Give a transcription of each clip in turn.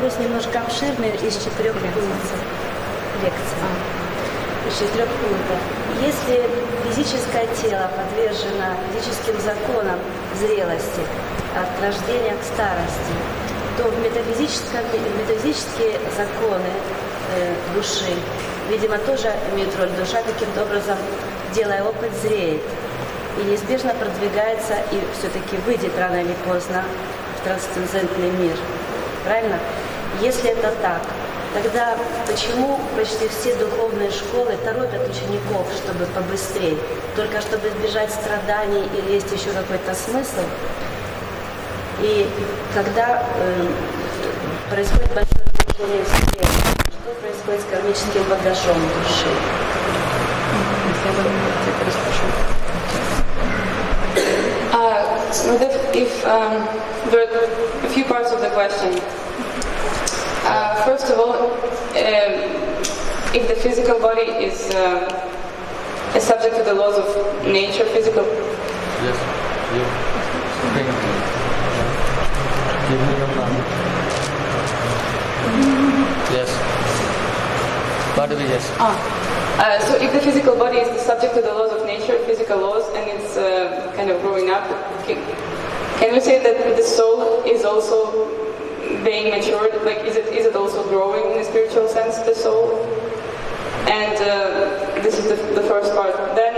вопрос немножко обширный, из 4 пунктов. Лекция. Из 4 пунктов. Если физическое тело подвержено физическим законам зрелости, от рождения к старости, то в метафизические законы души, видимо, тоже имеют роль. Душа каким-то образом, делая опыт, зреет и неизбежно продвигается и все-таки выйдет рано или поздно в трансцендентный мир. Правильно? Если это так, тогда почему почти все духовные школы торопят учеников, чтобы побыстрее, только чтобы избежать страданий или есть еще какой-то смысл? И когда происходит большое движение в себе, что происходит с кармическим багажом души? There are a few parts of the question. First of all, if the physical body is subject to the laws of nature, physical. Yes. Yes. Yes. So if the physical body is subject to the laws of nature, physical laws, and it's kind of growing up, can we say that the soul is also being matured? Like, is it also growing in a spiritual sense, the soul? And this is the first part. Then,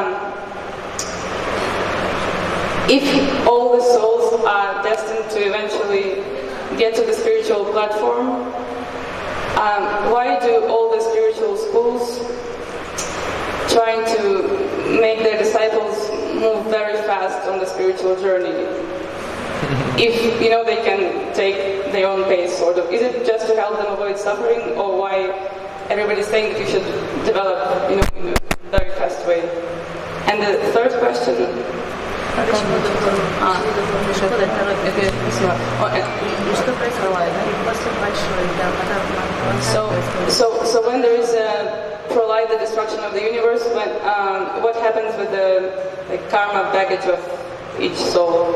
if all the souls are destined to eventually get to the spiritual platform, why do all the spiritual schools trying to make their disciples move very fast on the spiritual journey? If, they can take their own pace, sort of. Is it just to help them avoid suffering, or why everybody's saying that you should develop, in a very fast way? And the third question... So when there is a prolite, the destruction of the universe, what happens with the karma baggage of each soul?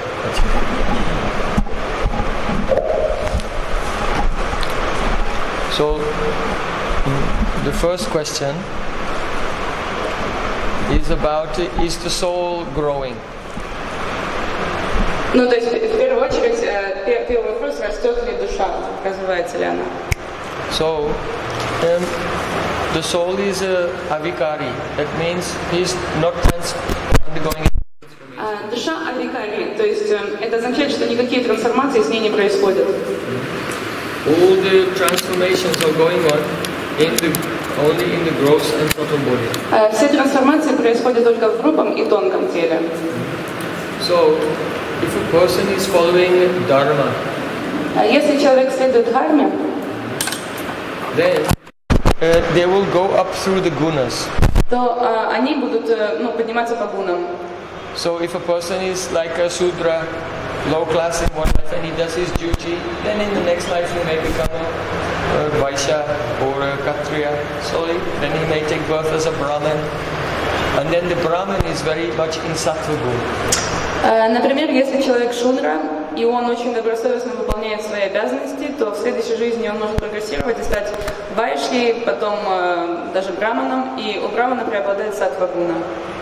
So the first question is about, is the soul growing? Ну, то есть, в первую очередь, первый вопрос, растет ли душа, развивается ли она? So, the soul is avikari. That means he's not undergoing. Душа авикари, то есть это означает, что никакие трансформации с ней не происходят. All the transformations are going on only in the gross and subtle body. Все трансформации происходят только в грубом и тонком теле. So, if a person is following dharma, если человек следует дхарме, then they will go up through the gunas. то они будут подниматься по гунам. So if a person is like a Sudra, low class in one life, and he does his duty, then in the next life he may become a Vaishya or a Kshatriya. So then he may take birth as a Brahmin. And then the Brahmin is very much in Sattva Guna. Например, если человек шудра, и он очень добросовестно выполняет свои обязанности, то в следующей жизни он может прогрессировать и стать вайшьей, потом даже браманом, и у брамана преобладает саттва гуна.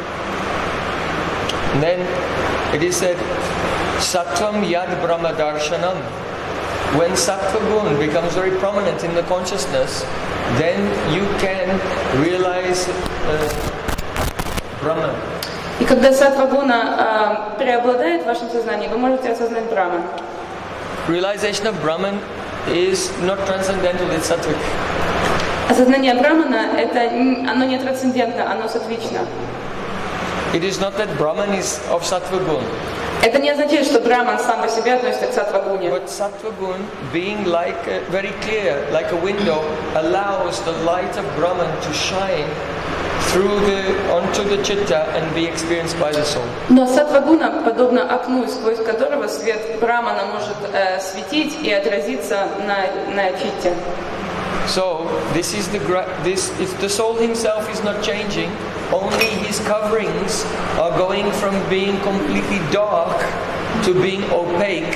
Then it is said, Sattvam Yad Brahma Darshanam. When Sattva Gun becomes very prominent in the consciousness, then you can realize Brahman. И когда саттва гуна преобладает в вашем сознании, вы можете осознать Брахман. Realization of Brahman is not transcendental, it's sattvic. Осознание Брахмана, оно не трансцендентно, оно саттвично. It is not that Brahman is of Sattva Gun. Это не означает, что Брахман сам по себе относится к саттва гуне. But Sattva Gun, being like very clear, like a window, allows the light of Brahman to shine onto the chitta and be experienced by the soul. Но саттва гуна подобно окну, сквозь которого свет Брахмана может светить и отразиться на читте. So if the soul himself is not changing, only his coverings are going from being completely dark to being opaque,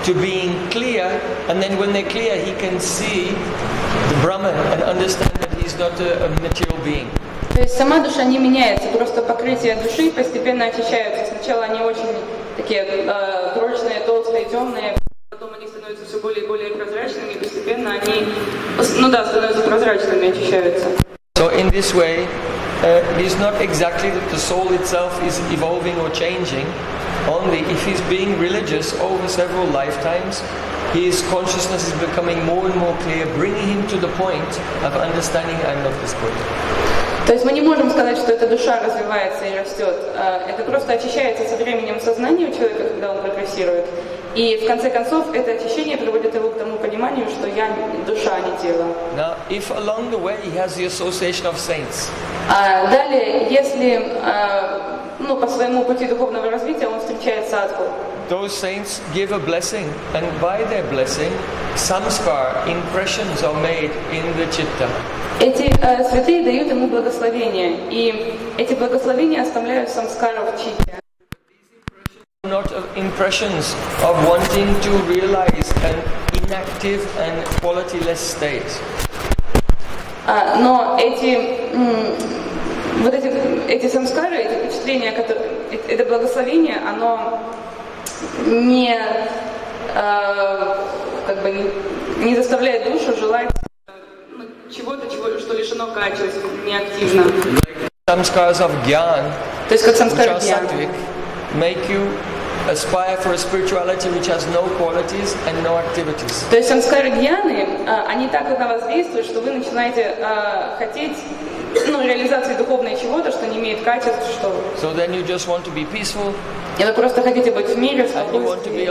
to being clear, and then when they're clear, he can see the Brahman and understand that he's not a material being. То есть сама душа не меняется, просто покрытие души постепенно очищаются. Сначала они очень такие прочные, толстые, темные, потом они становятся все более и более прозрачными, и постепенно они, становятся прозрачными, очищаются. So in this way, it is not exactly that the soul itself is evolving or changing, only if he's being religious over several lifetimes, his consciousness is becoming more and more clear, bringing him to the point of understanding I'm not this body. То есть мы не можем сказать, что эта душа развивается и растет. Это просто очищается со временем сознания у человека, когда он прогрессирует. И в конце концов это очищение приводит его к тому пониманию, что я душа, а не тело. Now, if along the way he has the association of saints, далее, если по своему пути духовного развития он встречает садху, those saints give a blessing, and by their blessing, samskar, impressions are made in the chitta. Эти святые дают ему благословения, и эти благословения оставляют самскара в читте. Not impressions of wanting to realize an inactive and qualityless state. Но эти самскары, эти впечатления, это благословение, оно не заставляет душу желать чего-то, что лишено качеств, неактивно. Samskars of Gyan, То есть как самскар which are sattvic, make you aspire for a spirituality which has no qualities and no activities. То есть самскары гьяны, они так на вас действуют, что вы начинаете хотеть реализации духовной чего-то, что не имеет качеств, что... So then you just want to be peaceful. И вы просто хотите быть в мире, в спокойствии.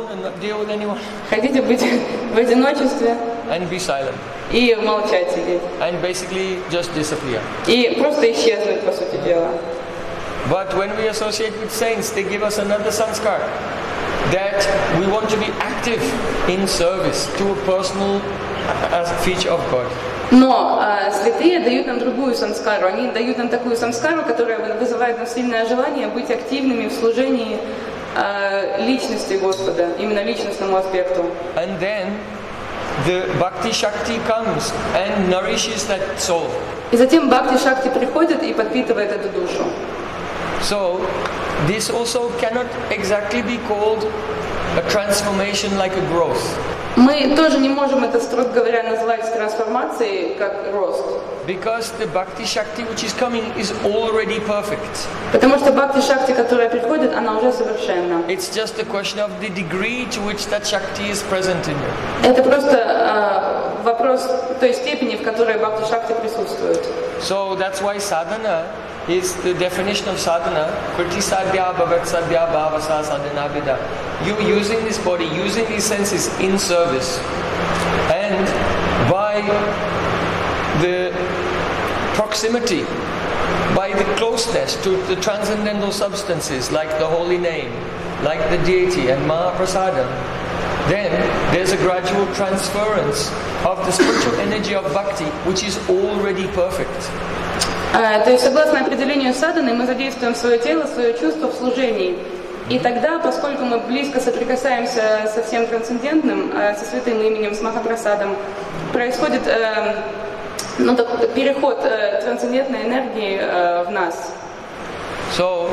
Хотите быть в одиночестве. And be silent. И молчать сидеть. And basically just disappear. И просто исчезнуть, по сути дела. But when we associate with saints, they give us another sanskar. That we want to be active in service to a personal feature of God. Но святые дают нам другую самскару. Они дают нам такую самскару, которая вызывает нам сильное желание быть активными в служении личности Господа, именно личностному аспекту. And then the Bhakti Shakti comes and nourishes that soul. И затем Бхакти Шакти приходит и подпитывает эту душу. So this also cannot exactly be called a transformation like a growth. Мы тоже не можем это, строго говоря, назвать трансформацией как рост. Because the Bhakti Shakti which is coming is already perfect. Потому что Бхакти Шакти, которая приходит, она уже совершенна. It's just a question of the degree to which that Shakti is present in you. Это просто вопрос той степени, в которой Бхакти Шакти присутствует. So that's why sadhana is the definition of sadhana. Kriti sadhya bhavat sadhya bhavasa sadhana vida. You using this body, using these senses in service, and by the proximity, by the closeness to the transcendental substances like the holy name, like the deity and Mahaprasadam, then there's a gradual transference of the spiritual energy of bhakti, which is already perfect. То есть, согласно определению садханы, мы задействуем свое тело, свое чувство в служении. И тогда, поскольку мы близко соприкасаемся со всем трансцендентным, со святым именем, с Махапрасадом, происходит такой переход трансцендентной энергии в нас. So,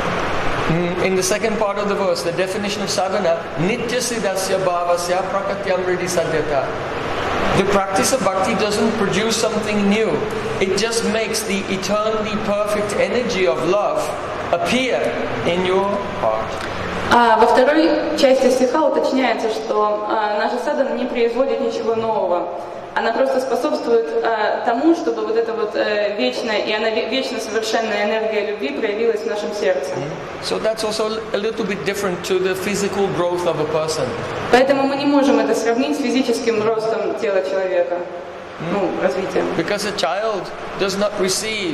in the second part of the verse, the definition of sadhana, nitya siddhasya bhavasya prakatyam riddhi sadyata. The practice of bhakti doesn't produce something new. It just makes the eternally perfect energy of love appear in your heart. Во второй части стиха уточняется, что наша садхана не производит ничего нового. Она просто способствует тому, чтобы вот эта вот вечная и она вечно совершенная энергия любви проявилась в нашем сердце. So that's also a little bit different to the physical growth of a person. Поэтому мы не можем это сравнить с физическим ростом тела человека, развитием. Because a child does not receive,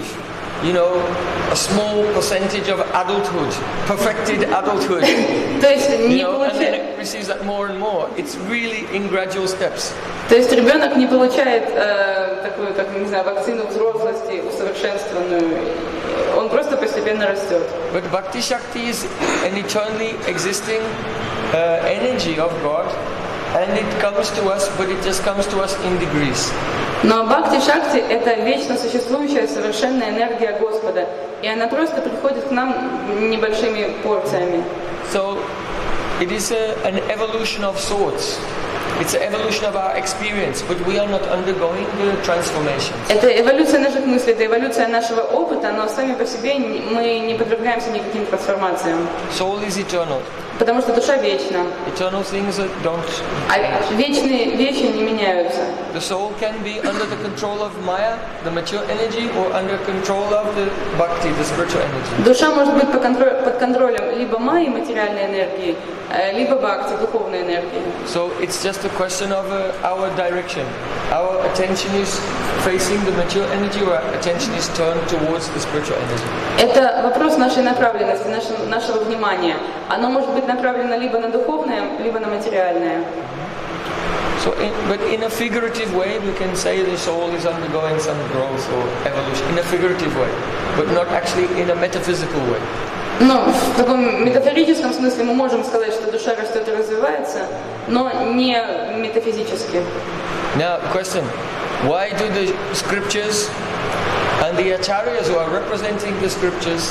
a small percentage of adulthood, perfected adulthood. То есть не and then it receives that more and more. It's really in gradual steps. То есть ребенок не получает такую, вакцину взрослости усовершенствованную. Он просто постепенно растет. But Bhakti Shakti is an eternally existing energy of God, and it comes to us, but it just comes to us in degrees. Но Бхакти-шакти – это вечно существующая совершенная энергия Господа, и она просто приходит к нам небольшими порциями. So it is an evolution of sorts. It's an evolution of our experience, but we are not undergoing the transformations. Это эволюция наших мыслей, это эволюция нашего опыта, но сами по себе мы не подвергаемся никаким трансформациям. Soul is eternal. Потому что душа вечна. Eternal things that don't А вечные вещи не меняются. The soul can be under the control of Maya, the mature energy, or under control of the Bhakti, the spiritual energy. Душа может быть под контролем либо майи, материальной энергии, либо бхакти, духовной энергии. So it's just a question of our direction. Our attention is facing the mature energy, or our attention is turned towards the spiritual energy. Это вопрос нашей направленности, нашего внимания. Оно может быть направлено либо на духовное, либо на материальное. So, but in a figurative way, we can say the soul is undergoing some growth or evolution in a figurative way, but not actually in a metaphysical way. Но в таком метафорическом смысле мы можем сказать, что душа растет и развивается, но не метафизически. Now, question: why do the scriptures and the acharyas who are representing the scriptures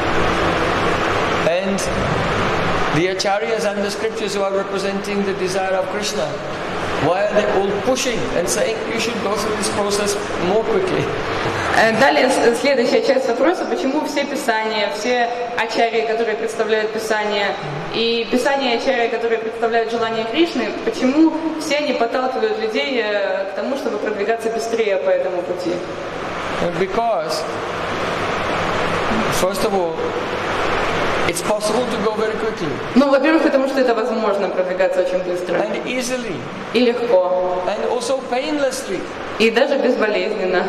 and the acharyas and the scriptures who are representing the desire of Krishna, why are they all pushing and saying you should go through this process more quickly? Далее следующая часть вопроса: почему все писания, все ачарьи, которые представляют писания, и писания ачарьи, которые представляют желание Кришны, почему все они подталкивают людей к тому, чтобы продвигаться быстрее по этому пути? Because, first of all, it's possible to go very quickly. Ну, во-первых, потому что это возможно продвигаться очень быстро. And easily. И легко. And also painlessly. И даже безболезненно.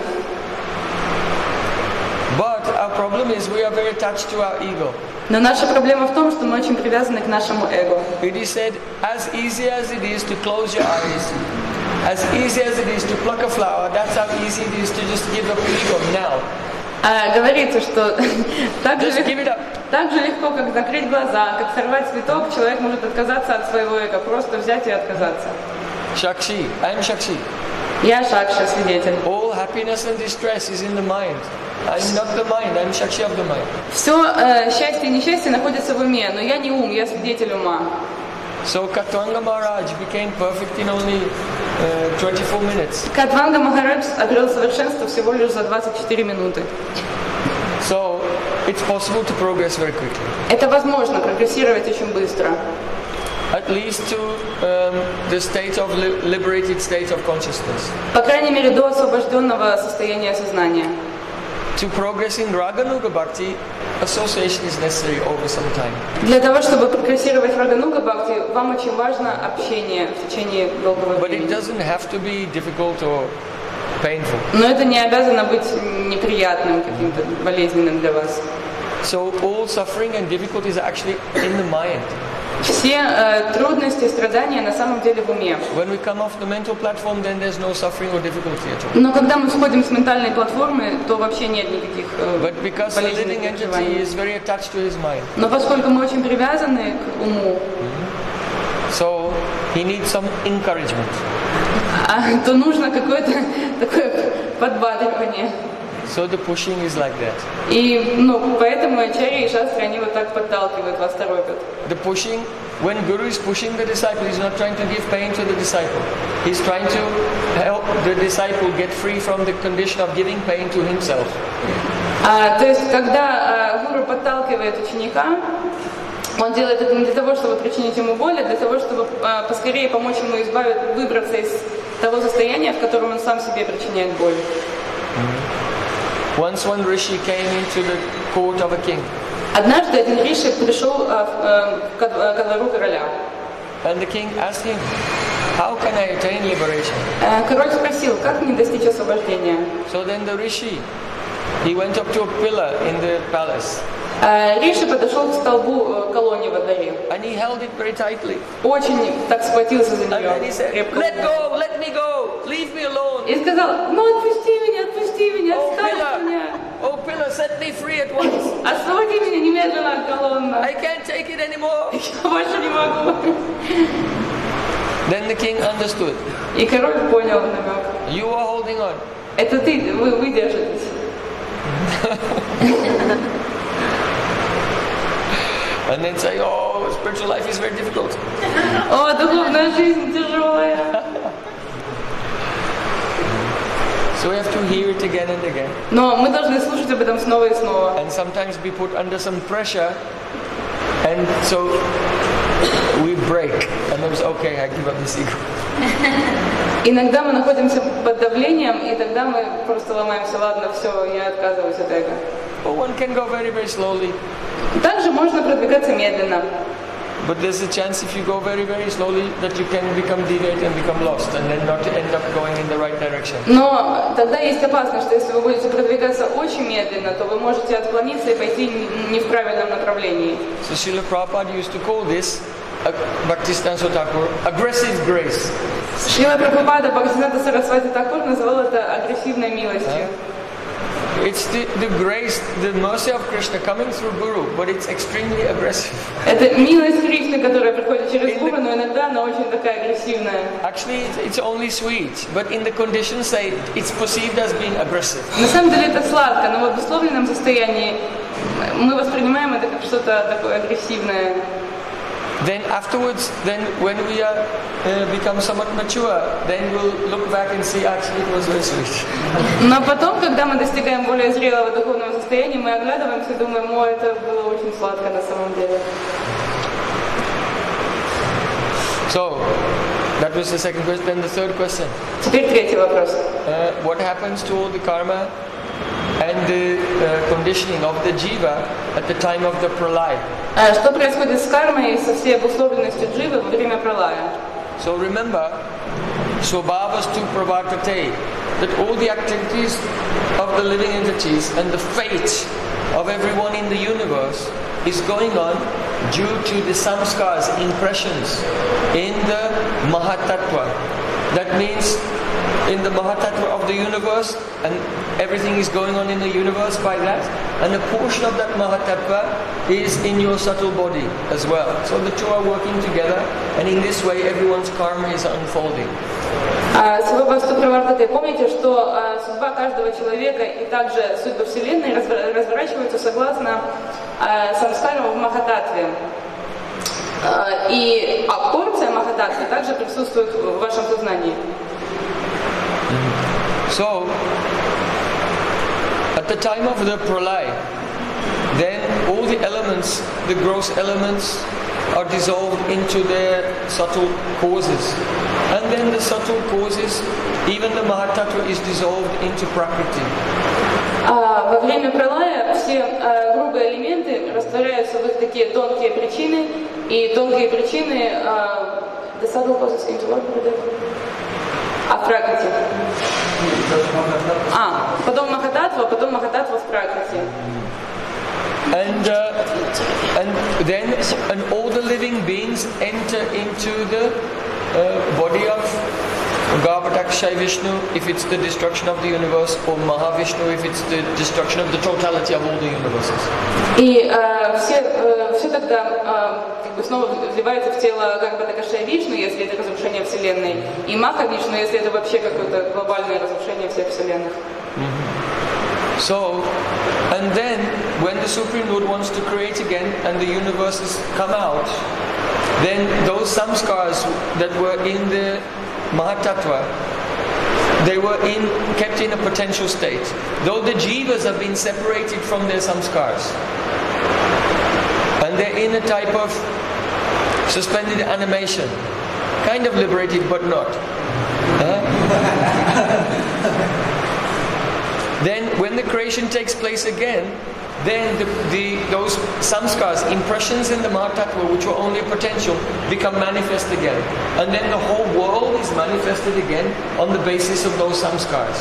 But our problem is we are very attached to our ego. Но наша проблема в том, что мы очень привязаны к нашему эго. It is said, as easy as it is to close your eyes, as easy as it is to pluck a flower, that's how easy it is to just give up ego now. Говорится, что так же Just give it up. легко, как закрыть глаза, как сорвать цветок, человек может отказаться от своего эго, просто взять и отказаться. Shakshi, I am Shakshi. Я Шакша, свидетель. All happiness and distress is in the mind. I'm not the mind, I'm Shakshi of the mind. Все счастье и несчастье находятся в уме, но я не ум, я свидетель ума. So Katwanga Maharaj became perfect in only 24 minutes. Катванга Махарадж обрел совершенство всего лишь за 24 минуты. So it's possible to progress very quickly. Это возможно, прогрессировать очень быстро. At least to the state of liberated state of consciousness. По крайней мере, до освобожденного состояния сознания. To progress in Raganuga Bhakti, association is necessary over some time. Для того, чтобы прогрессировать в Рагануга Бхакти, вам очень важно общение в течение долгого But it времени. doesn't have to be difficult or painful. Но это не обязано быть неприятным, каким-то болезненным для вас. So all suffering and difficulties are actually in the mind. Все трудности и страдания на самом деле в уме. When we come off the mental platform, then there's no suffering or difficulty at all. Но когда мы сходим с ментальной платформы, то вообще нет никаких But because the living болезненных entity переживаний. is very attached to his mind, Но поскольку мы очень привязаны к уму, so he needs some encouragement. то нужно какое-то такое подбадривание. So the pushing is like that. И поэтому ачарьи и шастры, они вот так подталкивают вас, торопят. The pushing, when Guru is pushing the disciple, he's not trying to give pain to the disciple. He's trying to help the disciple get free from the condition of giving pain to himself. То есть, когда гуру подталкивает ученика, он делает это не для того, чтобы причинить ему боль, а для того, чтобы поскорее помочь ему выбраться из того состояния, в котором он сам себе причиняет боль. Once one rishi came into the court of a king. Однажды один риши пришел ко двору короля. And the king asked him, how can I attain liberation? Король спросил, как мне достичь освобождения? So then the rishi, he went up to a pillar in the palace. Риши подошел к столбу колонии во дворе. And he held it very tightly. Очень так схватился за And then he нее. said, let go, let me go, leave me alone. И сказал, отпусти Отпусти меня, оставь меня. Oh, pillar, set me free at once. Освободи меня немедленно от колонны. I can't take it anymore. Я больше не могу. Then the king understood. И король понял намек. You are holding on. Это вы держитесь. And then say, oh, spiritual life is very difficult. О, духовная жизнь тяжелая. So we have to hear it again and again. Но мы должны слушать об этом снова и снова. And sometimes be put under some pressure. And so we break. And then it's okay, I give up this ego. Иногда мы находимся под давлением, и тогда мы просто ломаемся. Ладно, все, я отказываюсь от эго. But one can go very, very slowly. Также можно продвигаться медленно. But there's a chance if you go very, very slowly that you can become deviated and become lost and then not end up going in the right direction. Но тогда есть опасность, что если вы будете продвигаться очень медленно, то вы можете отклониться и пойти не в правильном направлении. So Srila Prabhupada used to call this Bhaktisiddhanta Thakur aggressive grace. Шрила Прабхупада Бхактисиданта Сарасвати Такур называл это агрессивной милостью. It's the grace, the mercy of Krishna coming through Guru, but it's extremely aggressive. Это милость Кришны, которая приходит через Гуру, но иногда она очень такая агрессивная. Actually, it's only sweet, but in the conditions say it's perceived as being aggressive. На самом деле это сладко, но в обусловленном состоянии мы воспринимаем это как что-то такое агрессивное. Then afterwards, when we are become somewhat mature, then we'll look back and see actually it was very sweet. Но потом, когда мы достигаем более зрелого духовного состояния, мы оглядываемся и думаем, о, это было очень сладко на самом деле. So, that was the second question. Then the third question. Теперь третий вопрос. What happens to all the karma and the conditioning of the jiva at the time of the pralaya? Что происходит с кармой и со всей обусловленностью дживы во время пралая? So remember, Swabhavastu Pravartate, that all the activities of the living entities and the fate of everyone in the universe is going on due to the samskars, impressions in the Mahatattva. That means in the Mahatattva of the universe, and everything is going on in the universe by that, and a portion of that Mahatattva is in your subtle body as well. So the two are working together, and in this way everyone's karma is unfolding. Свабхавасту Правартате, помните, что судьба каждого человека и также судьба Вселенной разворачиваются согласно самскарам в Махататтве. И порция Махататтвы также присутствует в вашем сознании. So, at the time of the pralay, then all the elements, the gross elements, are dissolved into their subtle causes. And then the subtle causes, even the Mahatattva is dissolved into Prakriti. Во время пралая все грубые элементы растворяются в их такие тонкие причины, и тонкие причины the subtle causes into what? В Пракрити. Потом Махататтва в Пракрити. And all the living beings enter into the body of Garbhodakshai Vishnu if it's the destruction of the universe, or Mahavishnu if it's the destruction of the totality of all the universes. И все тогда снова вливается в тело Гарбхадакшая Вишну, если это разрушение Вселенной, и Маха Вишну, если это вообще какое-то глобальное разрушение всех Вселенных. So, and then when the Supreme Lord wants to create again and the universes come out, then those samskars that were in the Mahatattva, they were kept in a potential state. Though the jivas have been separated from their samskars, and they're in a type of suspended animation, kind of liberated but not. Then when the creation takes place again, then those samskars, impressions in the Mahatattva, which were only potential, become manifest again. And then the whole world is manifested again on the basis of those samskars.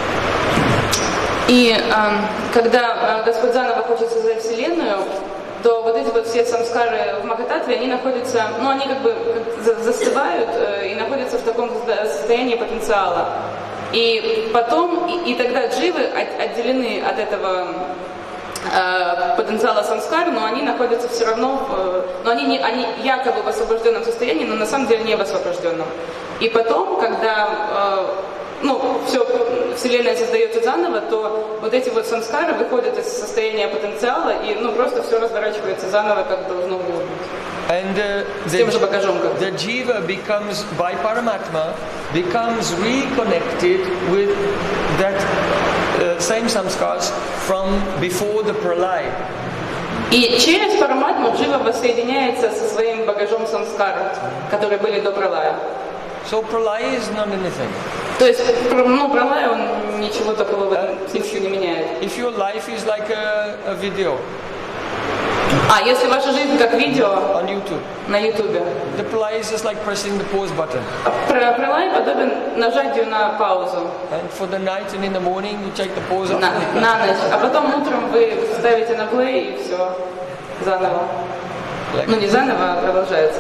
И когда Господь заново хочет создать Вселенную, то вот эти вот все самскары в Махататтве, они находятся, они как бы застывают и находятся в таком состоянии потенциала. И потом, и тогда дживы отделены от этого потенциала самскар, но они находятся все равно, они якобы в освобожденном состоянии, но на самом деле не в освобожденном. И потом, когда Вселенная создается заново, то вот эти вот самскары выходят из состояния потенциала, и просто все разворачивается заново, как должно было быть. And the jiva becomes, by Paramatma, becomes reconnected with that same samskars from before the pralay. И через Параматму джива воссоединяется со своим багажом самскар, которые были до пралая. So pralay is not anything. То есть, пралай, он ничего такого в этом смысле не меняет. If your life is like a video. Если ваша жизнь как видео on YouTube. На YouTube. The pralay is just like pressing the pause button. Пралай подобен нажатию на паузу. And for the night and in the morning you take the pause off. На ночь. А потом утром вы ставите на play и все заново. Не заново, а продолжается.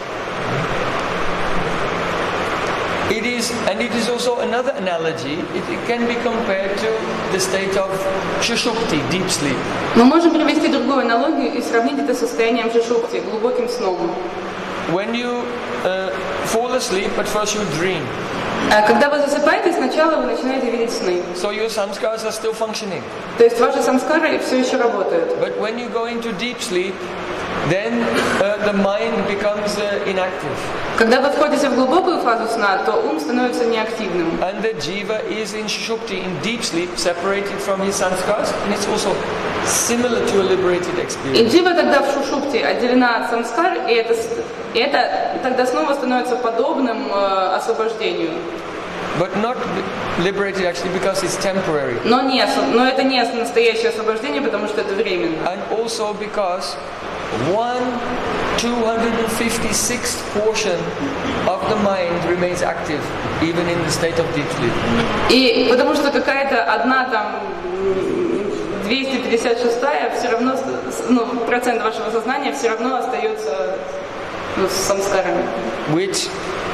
It is also another analogy. It can be compared to the state of Shushupti, deep sleep. Мы можем привести другую аналогию и сравнить это с состоянием Шушупти, глубоким сном. When you fall asleep, at first you dream. Когда вы засыпаете, сначала вы начинаете видеть сны. So your samskars are still functioning. То есть ваши самскары все еще работают. But when you go into deep sleep, then the mind becomes inactive. Когда вы входите в глубокую фазу сна, то ум становится неактивным. And the jiva is in Shushupti, in deep sleep, separated from his samskars, and it's also similar to a liberated experience. И джива тогда в Шушупти отделена от самскар, и это тогда снова становится подобным освобождению. But not liberated actually because it's temporary. Но это не настоящее освобождение, потому что это временно. And also because 1/256th portion of the mind remains active even in the state of deep sleep. И потому что какая-то одна 256-я все равно, процент вашего сознания все равно остается с самскарами. Which?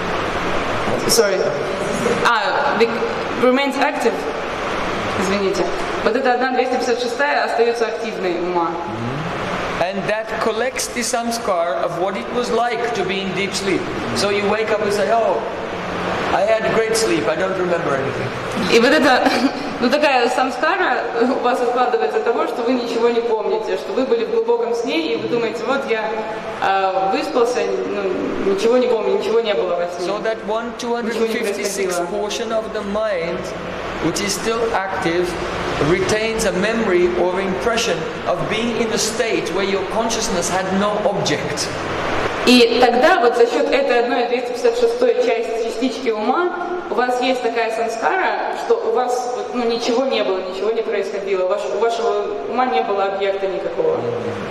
Remains active. Извините. Вот эта 1/256-я остается активной ума. And that collects the samskar of what it was like to be in deep sleep. So you wake up and say, oh, I had a great sleep, I don't remember anything. И вот это, такая самскара у вас откладывается от того, что вы ничего не помните, что вы были в глубоком сне, и вы думаете, вот я выспался, ничего не помню, ничего не было во сне. So that 1/256th portion of the mind, which is still active, retains a memory or impression of being in a state where your consciousness had no object. И тогда вот за счет этой 1/256 частички ума у вас есть такая самскара, что у вас ничего не было, ничего не происходило, у вашего ума не было объекта никакого.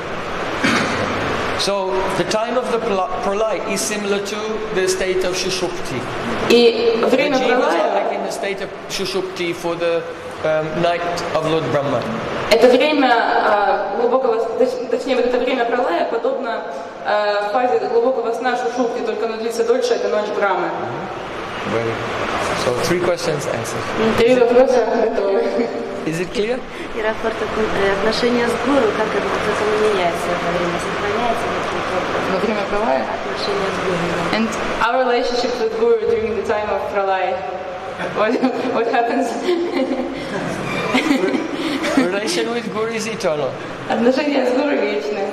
So the time of the pralay is similar to the state of Shushupti. И время the jiva is пралая, like in the state of Shushupti for the night of Lord Brahma. Это время глубокого, точнее, вот это время пралая подобно фазе глубокого сна Шушупти, только оно длится дольше, это ночь Брамы. So 3 questions answered. 3 вопроса готовы. Is it clear? И рапорт отношения с гуру, как это меняется во время, сохраняется во время пралая? Отношения с гуру. And our relationship with guru during the time of pralay. What happens? Relation with guru is eternal. Отношения с гуру вечны.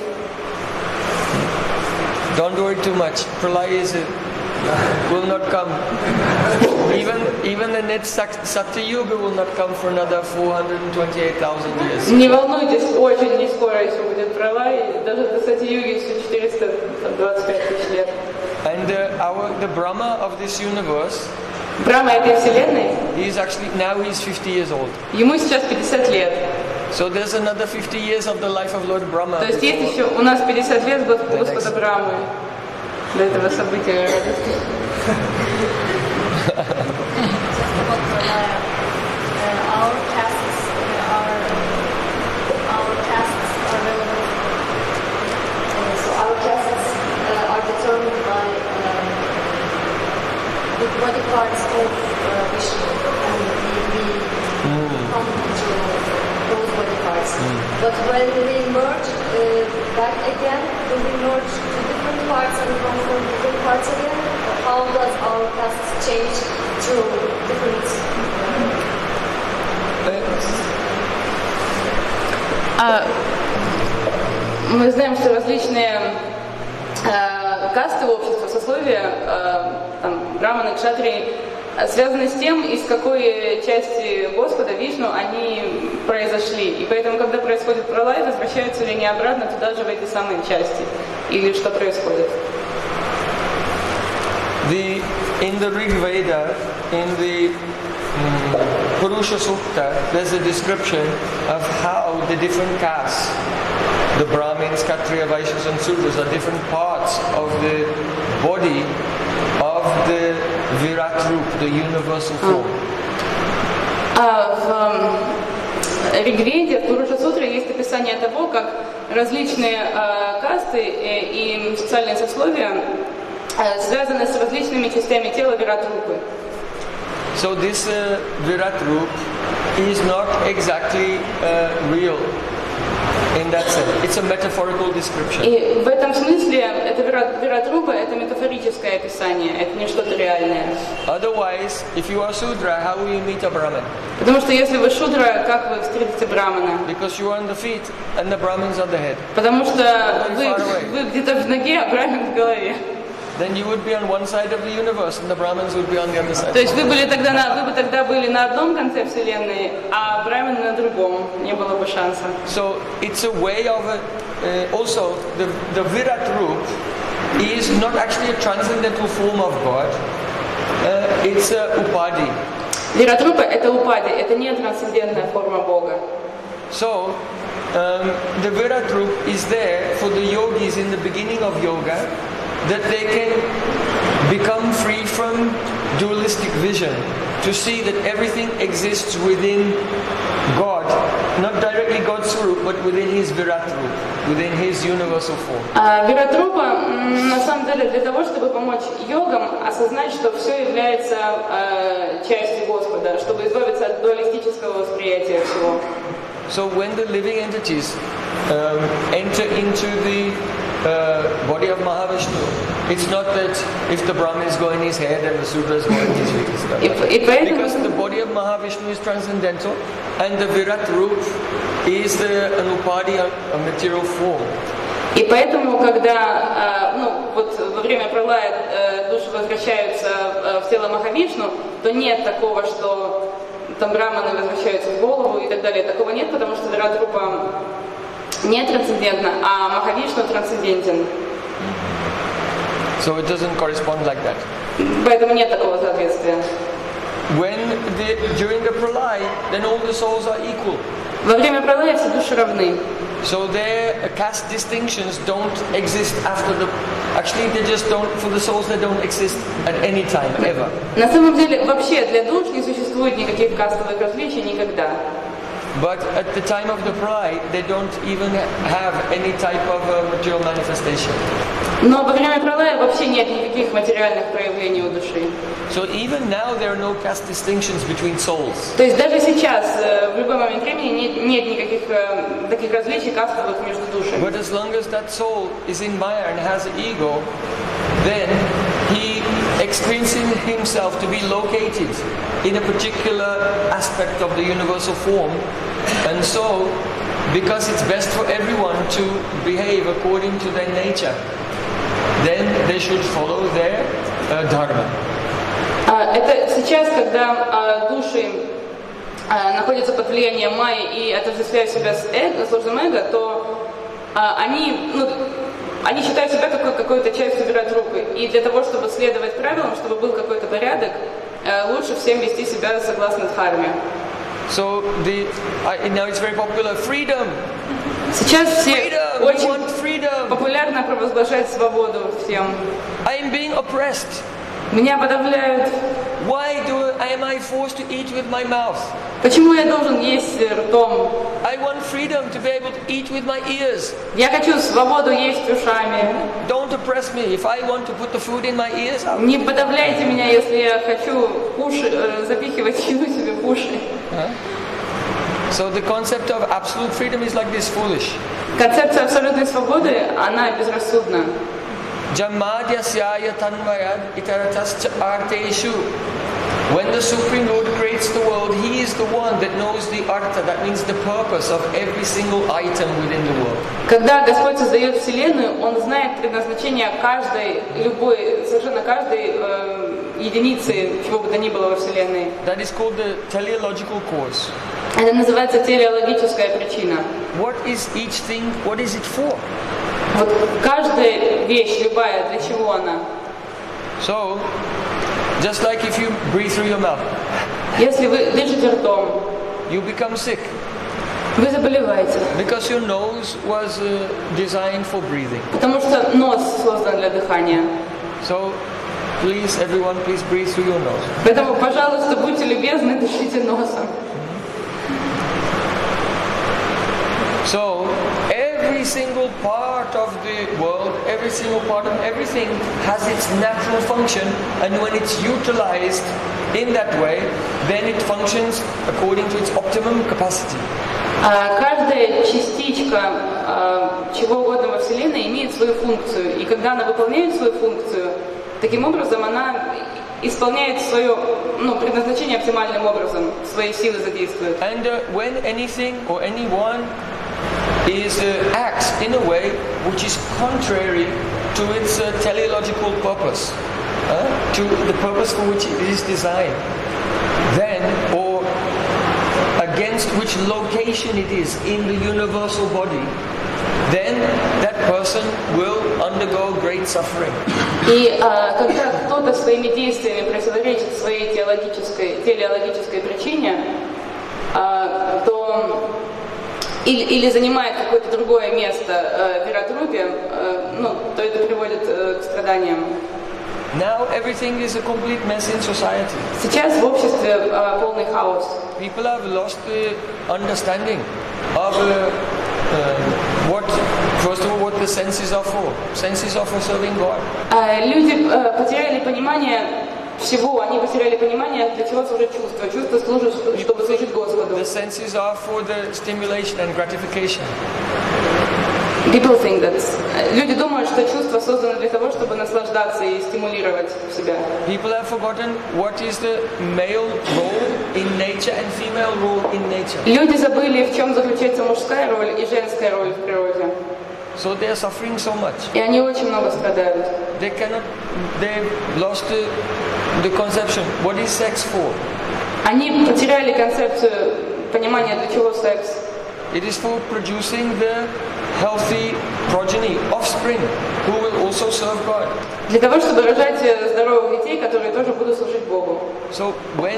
Don't worry too much. Pralay will not come. Even the next Satyuga will not come for another 428,000 years. Не волнуйтесь, очень не скоро еще будет пралай, даже до Сати-юги еще 425 тысяч лет. And the Brahma of this universe, Брахма этой вселенной, he's 50 years old. Ему сейчас 50 лет. So there's another 50 years of the life of Lord Brahma. То есть есть еще у нас 50 лет Господа Брамы до этого события. Our tasks are relevant. So our tasks are determined by the body parts of Vishnu. But when we merge back again, do we merge to different parts and come from different parts again? How does our castes change through different? Мы знаем, что различные касты общества, сословия, там, браманы, кшатрии, связаны с тем, из какой части Господа, Вишну, они произошли. И поэтому, когда происходит пролай, возвращаются ли они обратно туда же, в эти самые части? Или что происходит? In the Rig Veda, in the Purusha Sukta, there's a description of how the different castes, the Brahmins, Kshatriya, Vaishyas and Sudras, are different parts of the body of the Virat Rup, the universal form. В Ригведе, в Пуруша Сутре есть описание того, как различные касты и социальные сословия связаны с различными частями тела Вират Рупы. So this Virat Rup is not exactly real in that sense. It's a metaphorical description. И в этом смысле это Вират Рупа, это метафорическое описание, это не что-то реальное. Otherwise, if you are Sudra, how will you meet a Brahmin? Потому что если вы Шудра, как вы встретите Брамана? Because you are on the feet and the Brahmin's on the head. Потому что вы где-то в ноге, а Брамин в голове. Then you would be on one side of the universe and the Brahmins would be on the other side. То есть вы бы тогда были на одном конце Вселенной, а Брамин на другом. Не было бы шанса. So it's a way of also the Virat Rup is not actually a transcendental form of God. It's a Upadhi. Вират Рупа это Упади, это не трансцендентная форма Бога. So the Virat Rup is there for the yogis in the beginning of yoga, that they can become free from dualistic vision, to see that everything exists within God, not directly God's Swarup, but within His Virat Rup, within His universal form. Вират Рупа, на самом деле, для того, чтобы помочь йогам осознать, что все является частью Господа, чтобы избавиться от дуалистического восприятия всего. So when the living entities enter into the body of Mahavishnu, it's not that if the Brahmin is going his head and the Sudra is going his feet. Because the body of Mahavishnu is transcendental and the Virat Rup is an Upadhi, a material form. И поэтому, когда во время пролая души возвращаются в тело Махавишну, то нет такого, что там браманы возвращаются в голову и так далее. Такого нет, потому что Вират Рупа не трансцендентна, а Махавишну трансцендентен. So it doesn't correspond like that. Поэтому нет такого соответствия. During the pralay, then all the souls are equal. Во время пролая все души равны. So their caste distinctions don't exist after the... Actually, they just don't... For the souls, they don't exist at any time, ever. На самом деле, вообще для душ не существует никаких кастовых различий никогда. But at the time of the pralay, they don't even have any type of material manifestation. Но во время пролая вообще нет никаких материальных проявлений у души. So even now there are no caste distinctions between souls. То есть даже сейчас, в любой момент времени, нет никаких таких различий кастовых между душами. But as long as that soul is in Maya and has an ego, then he experiences himself to be located in a particular aspect of the universal form. And so, because it's best for everyone to behave according to their nature, then they should follow their dharma. Это сейчас, когда души находятся под влиянием майи и отождествляют себя с сложным эго, то они считают себя какой-то частью Вират Рупы. И для того, чтобы следовать правилам, чтобы был какой-то порядок, лучше всем вести себя согласно дхарме. So now it's very popular, freedom. Сейчас все очень популярно провозглашать свободу всем. I am being oppressed. Меня подавляют. Why am I forced to eat with my mouth? Почему я должен есть ртом? I want freedom to be able to eat with my ears. Я хочу свободу есть ушами. Don't oppress me. If I want to put the food in my ears, не подавляйте меня, если я хочу запихивать еду себе в уши. So the concept of absolute freedom is like this, foolish. Концепция абсолютной свободы, она безрассудна. Jamadyasyaya tanvayad itaratascha arteshu. When the Supreme Lord creates the world, He is the one that knows the artha, that means the purpose of every single item within the world. Когда Господь создает Вселенную, Он знает предназначение каждой, совершенно каждой единицы, чего бы то ни было во Вселенной. That is called the teleological cause. Это называется телеологическая причина. What is each thing? What is it for? Вот каждая вещь, любая, для чего она? So, just like if you breathe through your mouth, Если вы дышите ртом, you become sick вы заболеваете, because your nose was designed for breathing. потому что нос создан для дыхания. So, please, everyone, please breathe through your nose. Поэтому, пожалуйста, будьте любезны, дышите носом. So, every single part of the world, every single part of everything has its natural function, and when it's utilized in that way, then it functions according to its optimum capacity. Каждая частичка чего угодно во Вселенной имеет свою функцию, и когда она выполняет свою функцию, таким образом она исполняет свое предназначение оптимальным образом, свои силы задействует. And when anything or anyone acts in a way which is contrary to its teleological purpose, to the purpose for which it is designed, then, or against which location it is in the universal body, then that person will undergo great suffering. И когда кто-то своими действиями противоречит своей телеологической причине, то или занимает какое-то другое место в миротрупе, то это приводит к страданиям. Now everything is a complete mess in society. Сейчас в обществе полный хаос. People have lost the understanding of first of all, what the senses are for. Senses are for serving God. Люди потеряли понимание всего, они потеряли понимание, для чего служит чувство. Чувство служит, чтобы служить Господу. The senses are for the stimulation and gratification. People think that. Люди думают, что чувства созданы для того, чтобы наслаждаться и стимулировать себя. People have forgotten what is the male role in nature and female role in nature. Люди забыли, в чем заключается мужская роль и женская роль в природе. So they are suffering so much. И они очень много страдают. They've lost the conception. What is sex for? Они потеряли концепцию понимания, для чего секс. It is for producing the healthy progeny, offspring, who will also serve God. Для того, чтобы рожать здоровых детей, которые тоже будут служить Богу. So when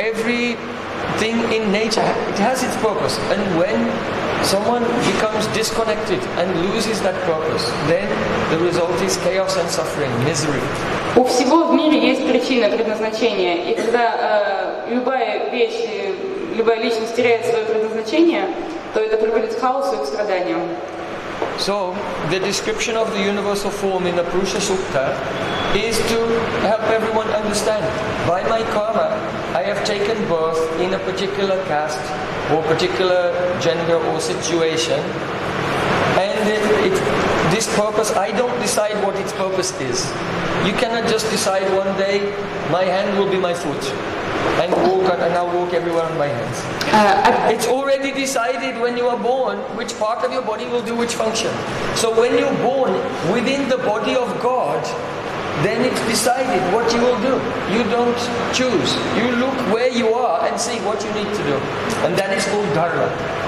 everything in nature, it has its purpose, and when someone becomes disconnected and loses that purpose, then the result is chaos and suffering, misery. У всего в мире есть причина, предназначение, и когда любая вещь, любая личность теряет свое предназначение, то это приводит к хаосу и к страданиям. So, the description of the universal form in the Purusha Sukta is to help everyone understand. By my karma, I have taken birth in a particular caste or particular gender or situation. And this purpose, I don't decide what its purpose is. You cannot just decide one day, my hand will be my foot. And I'll walk everywhere on my hands. It's already decided when you are born which part of your body will do which function. So when you're born within the body of God, then it's decided what you will do. You don't choose. You look where you are and see what you need to do. And that is called dharma.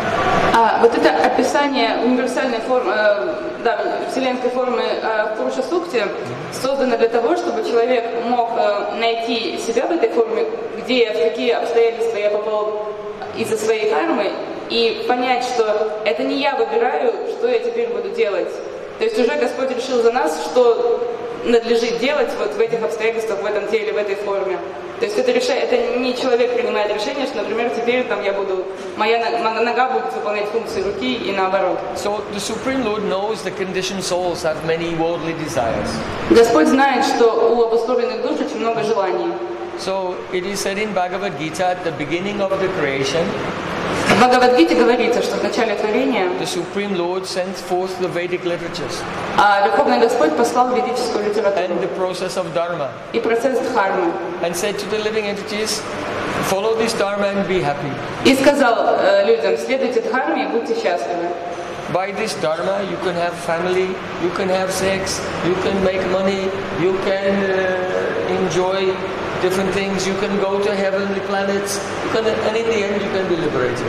Вот это описание универсальной формы, вселенской формы в Пуруша Сукте создано для того, чтобы человек мог найти себя в этой форме, где, в какие обстоятельства я попал из-за своей кармы, и понять, что это не я выбираю, что я теперь буду делать. То есть уже Господь решил за нас, что надлежит делать вот в этих обстоятельствах, в этом теле, в этой форме. То есть это не человек принимает решение, что, например, теперь моя нога будет выполнять функции руки и наоборот. So the Supreme Lord knows the conditioned souls have many worldly desires. Господь знает, что у обусловленных душ очень много желаний. So it is said in Bhagavad Gita at the beginning of the creation В Бхагавад-гите говорится, что в начале творения the Supreme Lord sent forth the Vedic literatures Верховный Господь послал ведическую and литературу the process of Dharma и процесс дхармы. and said to the living entities, follow this Dharma and be happy. И сказал людям, следуйте дхарме и будьте счастливы. By this Dharma, you can have family, you can have sex, you can make money, you can enjoy different things, you can go to heavenly planets, and in the end you can be liberated.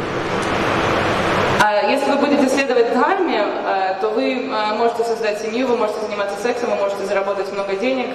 Если вы будете следовать дхарме, то вы можете создать семью, вы можете заниматься сексом, вы можете заработать много денег,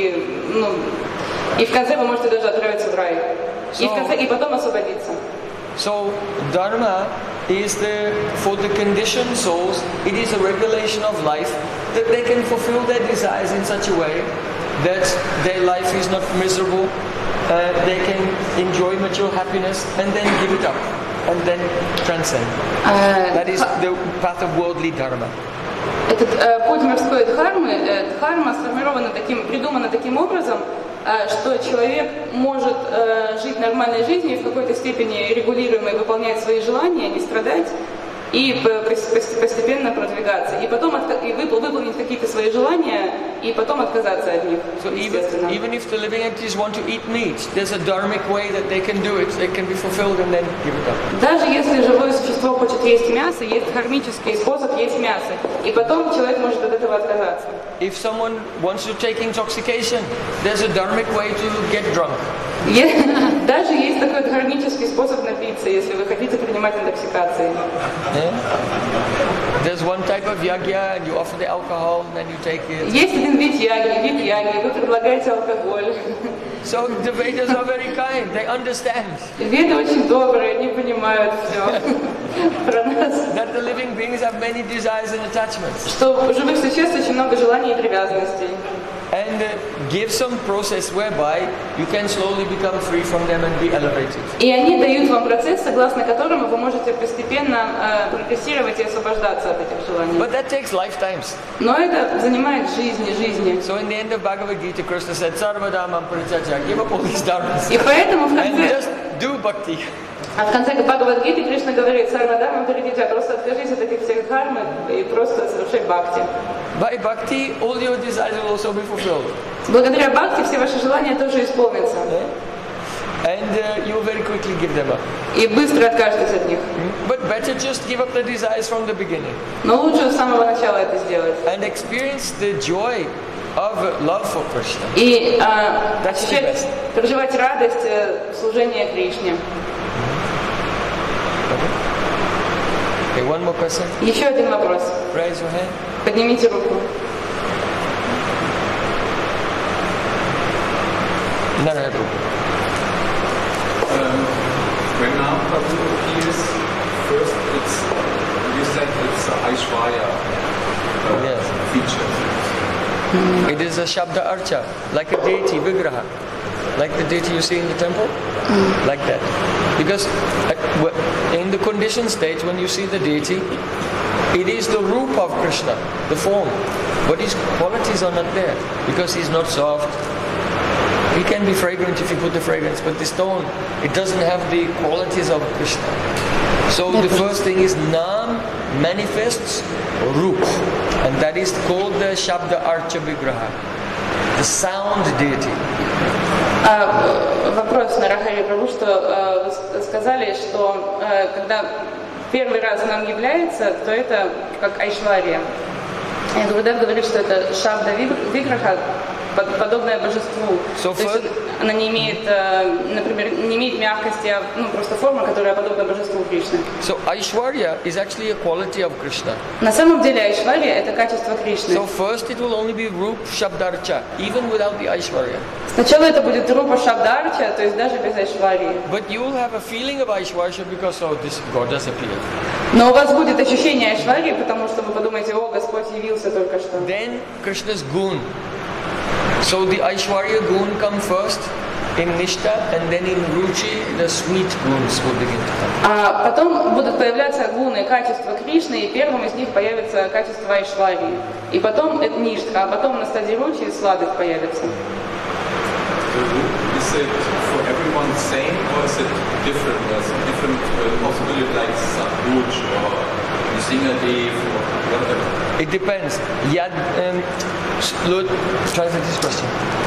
и в конце вы можете даже отправиться в рай. И потом освободиться. So, Dharma is for the conditioned souls, it is a regulation of life that they can fulfill their desires in such a way that their life is not miserable, they can enjoy material happiness and then give it up and then transcend. That is the path of worldly Dharma. Этот путь мирской дхарма придумана таким образом, что человек может жить нормальной жизнью и в какой-то степени регулируемо выполнять свои желания, не страдать и постепенно продвигаться. И потом выполнить какие-то свои желания и потом отказаться от них. So even if the living entities want to eat meat, there's a dharmic way that they can do it. They can be fulfilled and then give it up. Даже если живое существо хочет есть мясо, есть дхармический способ есть мясо. И потом человек может от этого отказаться. If someone wants to take intoxication, there's a dharmic way to get drunk. Даже есть такой дхармический способ напиться, если вы хотите принимать интоксикации. There's one type of yagya, and you offer the alcohol, and then you take it. Есть один вид яги, вы предлагаете алкоголь. So the Vedas are very kind, they understand. Веды очень добрые, они понимают все про нас. That the living beings have many desires and attachments. Что у живых существ очень много желаний и привязанностей. And give some process whereby you can slowly become free from them and be elevated. И они дают вам процесс, согласно которому вы можете постепенно прогрессировать и освобождаться от этих желаний. But that takes lifetimes. Но это занимает жизни. So in the end of Bhagavad Gita, Krishna said, Sarvadhamam Parityaja, give up all these dharmas. И поэтому в And конце... just do bhakti. А в конце Бхагавад-гиты Кришна говорит, Сарвадхарма Паритяджа, просто откажись от этих всех дхарм и просто совершай бхакти. By bhakti, all your desires will also be fulfilled. Благодаря бхакти все ваши желания тоже исполнятся. And you very quickly give them up. И быстро откажетесь от них. But better just give up the desires from the beginning. Но лучше с самого начала это сделать. And experience the joy of love for Krishna. И проживать радость служения Кришне. Okay, one more question. Еще один вопрос. Raise your hand. Поднимите руку. Narayana. When Namaprabhu appears, first you said it's Aishwarya feature. It is a Shabda Archa, like a deity, Vigraha. Like the deity you see in the temple? Like that. Because in the conditioned state, when you see the deity, it is the roop of Krishna, the form. But his qualities are not there, because he's not soft. He can be fragrant if you put the fragrance, but the stone, it doesn't have the qualities of Krishna. So the first thing is Nam manifests Roop, and that is called the Shabda Archa Vigraha, the sound deity. Вопрос на Рахари Прабhu, что вы сказали, что когда первый раз нам является, то это как Айшвария. Гурудев говорит, что это Шабда Виграха, подобное божеству. То есть она не имеет, например, не имеет мягкости, а просто форма, которая подобна божеству Кришны. So Aishwarya is actually a quality of Krishna. На самом деле Айшвария это качество Кришны. So first it will only be Roop Shabdarcha, even without the Aishwarya. Сначала это будет Рупа Шабдарча, то есть даже без Айшварии. But you will have a feeling of Aishwarya because this God has appeared. Но у вас будет ощущение Айшварии, потому что вы подумаете, о, Господь явился только что. Then Krishna's gun. So the Aishwarya gun come first in Nishta, and then in Ruchi the sweet guns will begin to come. А потом будут появляться гуны, качества Кришны, и первым из них появится качество Айшварии. И потом это Ништха, а потом на стадии Ручи сладость появится. Is it for everyone one the same, or is it different? There's a different possibility, like Sadhuj or Nrsimhadev or whatever. It depends. Yad, Lord, translate this question.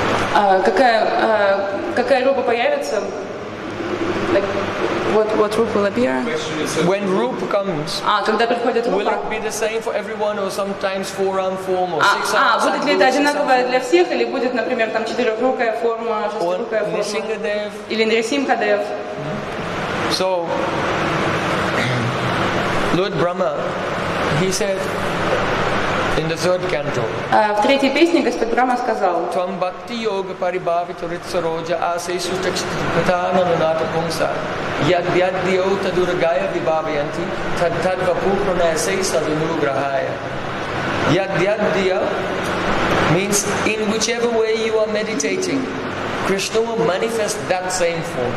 Какая рупа появится? Like, what roop will appear? When Rup comes, Когда приходит will рупа. it be the same for everyone, or sometimes 4-arm form, or 6-arm? Будет ли это одинаковое для всех, или будет, например, там четырехрукая форма, or шестирукая форма? Nrsimhadev? Или Нрисимхадев? So, Lord Brahma, he said in the third canto, В третьей песне Господь Брахма сказал: Tvam bhakti yoga paribhavita ritsaroja asesu takshitapatana nanata pungsa yad yaddyo taduragaya vibhavayanti tad tad vapupranasai sadunugrahaya. Yad yaddya means in whichever way you are meditating, Krishna will manifest that same form.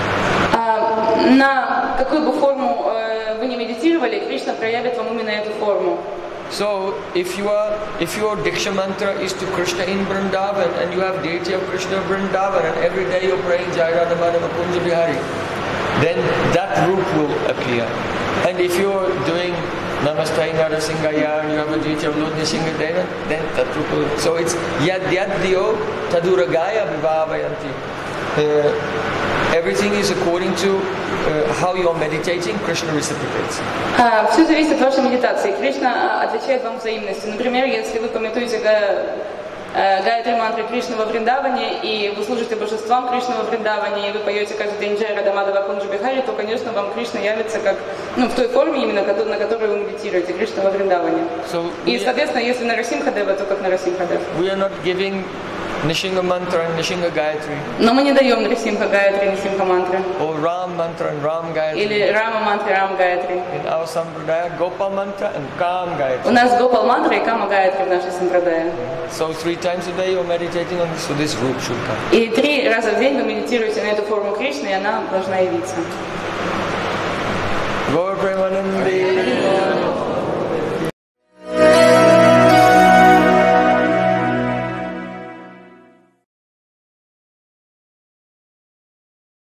На какую бы форму вы не медитировали, Кришна проявит вам именно эту форму. So, if your Diksha mantra is to Krishna in Vrindavan, and you have deity of Krishna in Vrindavan, and every day you're praying Jai Radha Madhava Kunja Bihari, then that root will appear. And if you're doing Namaste Narasingaya and you have a deity of Lord Nrsimhadeva, then that root will. So it's Yad Yaddyo Taduragaya Vibhavayanti. Everything is according to how you're meditating, Krishna reciprocates. Все зависит от вашей медитации. Кришна отвечает вам взаимностью. Например, если вы пометуете Гайатри мантры Кришны во Вриндаване, и вы служите божествам Кришны во Вриндаване, и вы поете каждый день Джай Рада Мадхава Кунджа Бихари, то, конечно, вам Кришна явится как, в той форме именно, на которой вы медитируете, Кришна во Вриндаване. И, соответственно, если Нарасимхадева, то как Нарасимхадев. We are not giving Nrsimha mantra and Nrsimha Gayatri. Но мы не даем Нрисимха Гайатри, Нрисимха мантры. Or Ram mantra and Ram Gayatri. Или Рама мантры, Рам Гайатри. In our Sampradaya, Gopal mantra and Kam Gayatri. У нас Гопал мантра и Кама Гайатри в нашей Сампрадае. So 3 times a day you're meditating on this, so this root should come. И 3 раза в день вы медитируете на эту форму Кришны, и она должна явиться. Gaur Prema